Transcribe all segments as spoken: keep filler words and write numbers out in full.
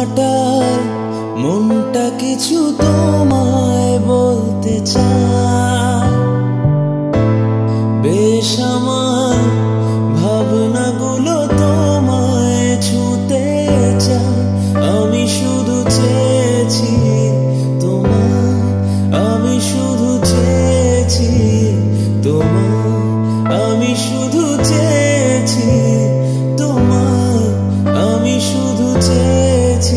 কাটায় মনটা কিছু তোমায় বলতে চায়। বেশ আমার ভাবনাগুলো তোমায় ছুতে চায়। আমি শুধু চেয়েছি তোমায়, আমি শুধু চেয়েছি তোমায়, আমি শুধু চেয়েছি তোমায়, আমি শুধু চেয়েছি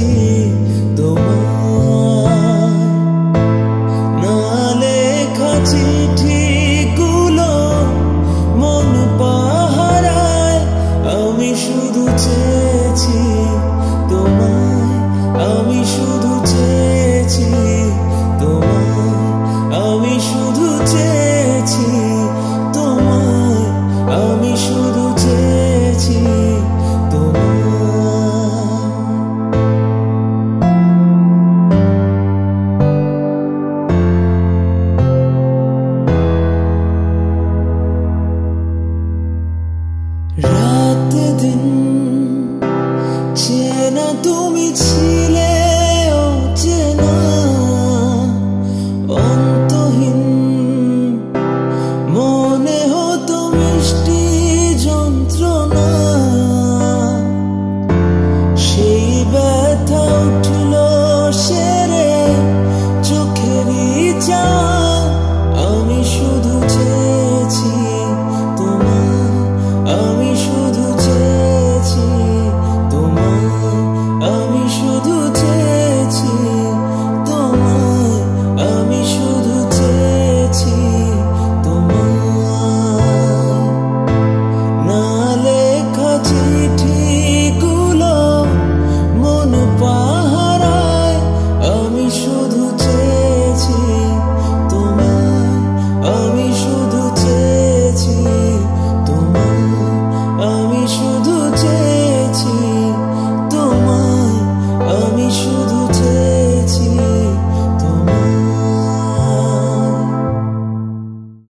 তোমায়। না লেখা চিঠিগুলো মন পাহারায়, আমি শুধু চেয়েছি তোমায়।